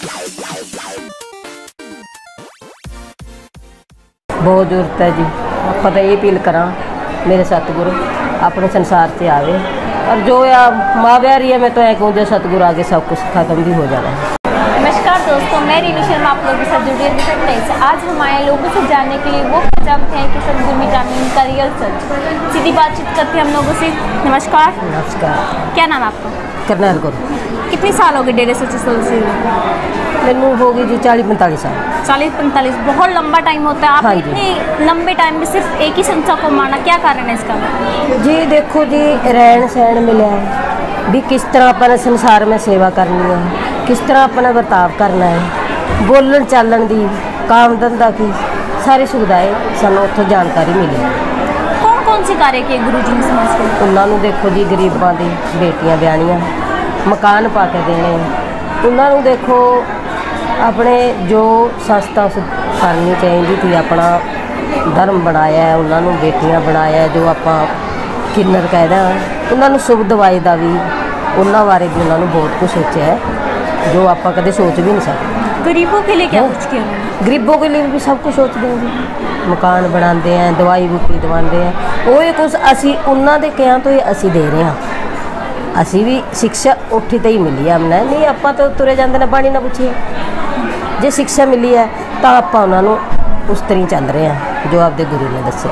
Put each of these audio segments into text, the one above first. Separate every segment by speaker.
Speaker 1: बहुत जरूरत है जी। ਆਪਾਂ ਤਾਂ ਇਹ अपील करा मेरे सतगुरु अपने संसार से आवे और जो या माँ ब्यारी है मैं तो कहूँ जो सतगुरु आगे सब कुछ खत्म भी हो जाना है।
Speaker 2: नमस्कार दोस्तों, मैं रीनी शर्मा आप लोगों के साथ जुड़ी है। आज हम आए लोगों से जानने के लिए वो जानते हैं कि सतगुरु मिटामिन का रियल सच। सीधी बातचीत करते हैं हम लोगों से। नमस्कार।
Speaker 1: नमस्कार।
Speaker 2: क्या नाम है आपका?
Speaker 1: करनैल गुरु।
Speaker 2: कितने साल हो गए डेरे सच से?
Speaker 1: मैनू हो गई जी 40-45 साल।
Speaker 2: 40-45 बहुत लंबा टाइम होता है। आप
Speaker 1: हाँ
Speaker 2: इतने लंबे टाइम में सिर्फ एक ही संस्था को माना, क्या कारण है इसका?
Speaker 1: जी देखो जी, रहन सहन मिले है भी किस तरह अपने संसार में सेवा करनी है, किस तरह अपना बर्ताव करना है, बोलन चालन की, काम धंधा की सारी सुविधाएं सानू उत्थों जानकारी मिली।
Speaker 2: कौन कौन सी कार्य किए गुरु जी ने समाज के?
Speaker 1: उन्होंने देखो जी गरीबों की बेटियां ब्याहनियां, मकान पा के देने, उन्होंने देखो अपने जो संस्था करनी चाहिए थी, अपना धर्म बनाया है, उन्होंने बेटियां बनाया है, जो आप किन्नर कहते हैं, उन्होंने शुभ दवाई का भी उन्होंने बारे भी उन्होंने बहुत कुछ सोचा है जो आप कदे सोच भी नहीं सकते।
Speaker 2: गरीबों के लिए क्या कुछ किया?
Speaker 1: गरीबों के लिए भी सब कुछ सोचते हैं, मकान बनाते हैं, दवाई बूटी दवाते हैं, वो ये कुछ असी उन्होंने कहा तो ये असी दे रहे हैं। असी भी शिक्षा उठी तो ही मिली है हमने, नहीं आप तो तुरे जाते हैं पानी ना पूछिए। जे शिक्षा मिली है तो आप उन्होंने उस तरह चल रहे हैं जो आपके गुरु ने दसिया।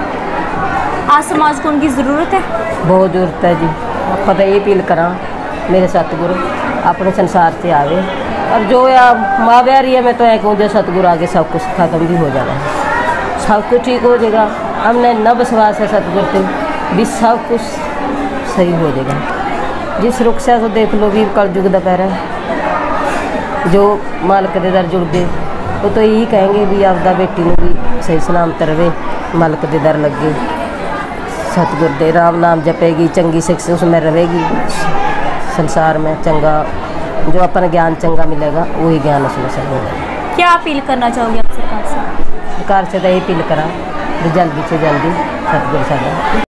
Speaker 2: आज समाज को उनकी ज़रूरत है? बहुत
Speaker 1: ज़रूरत है जी। आप तो ये अपील करा मेरे सतगुरु अपने संसार से आवे और जो या माँ ब्यारी है मैं तो कहूँ जो सतगुरु आगे सब कुछ खत्म भी हो जाना है, सब कुछ ठीक हो जाएगा। हमने इतना विश्वास है सतगुरु पर भी सब कुछ सही हो जाएगा। जिस रुखसा तो देख लो भी कलयुग का पैरा है, जो मालिक के दर जुड़ते वो तो यही कहेंगे भी आपदा बेटी में भी सही सलामत रहे, मालिक के दर लगे, सतगुर दे राम नाम जपेगी, चंगी शिक्षा उसमें रहेगी, संसार में चंगा जो अपन ज्ञान चंगा मिलेगा वही ज्ञान उसमें से मिलेगा।
Speaker 2: क्या अपील करना चाहोगे आप सरकार से?
Speaker 1: सरकार से तो यही अपील करा जल्दी से जल्दी सतगुर साढ़ा